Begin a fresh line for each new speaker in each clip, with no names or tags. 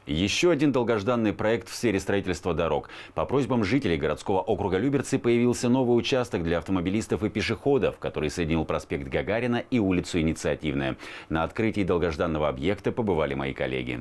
Еще один долгожданный проект в сфере строительства дорог. По просьбам жителей городского округа Люберцы появился новый участок для автомобилистов и пешеходов, который соединил проспект Гагарина и улицу Инициативная. На открытии долгожданного объекта побывали мои коллеги.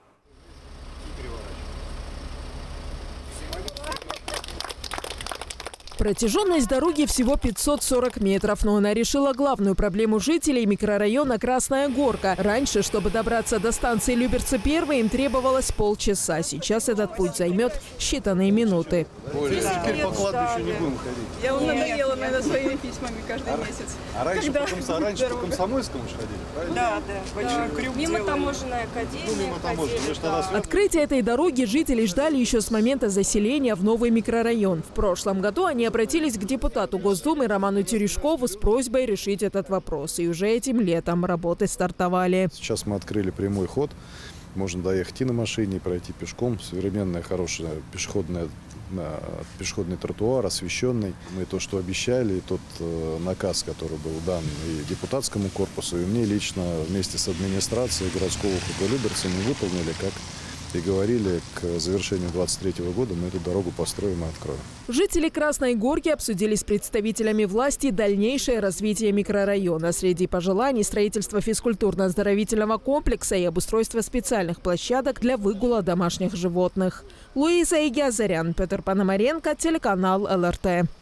Протяженность дороги всего 540 метров, но она решила главную проблему жителей микрорайона Красная Горка. Раньше, чтобы добраться до станции Люберцы-1, им требовалось полчаса. Сейчас этот путь займет считанные минуты.
Теперь по кладбищу не будем ходить.
Я уже надоела, наверное, своими письмами каждый месяц.
А раньше по Комсомольскому же ходили, правильно?
Да. Большой крюк
Мимо
делали.
Таможенной академии.
Открытие этой дороги жители ждали еще с момента заселения в новый микрорайон. В прошлом году они обратились к депутату Госдумы Роману Терешкову с просьбой решить этот вопрос. И уже этим летом работы стартовали.
Сейчас мы открыли прямой ход. Можно доехать и на машине, и пройти пешком. Современная, хорошая пешеходный тротуар, освещенный. Мы то, что обещали, и тот наказ, который был дан и депутатскому корпусу, и мне лично вместе с администрацией городского округа Люберцы мы выполнили, как и говорили, к завершению 2023 года мы эту дорогу построим и откроем.
Жители Красной Горки обсудили с представителями власти дальнейшее развитие микрорайона. Среди пожеланий – строительство физкультурно-оздоровительного комплекса и обустройство специальных площадок для выгула домашних животных. Луиза Игязарян, Петр Пономаренко, телеканал ЛРТ.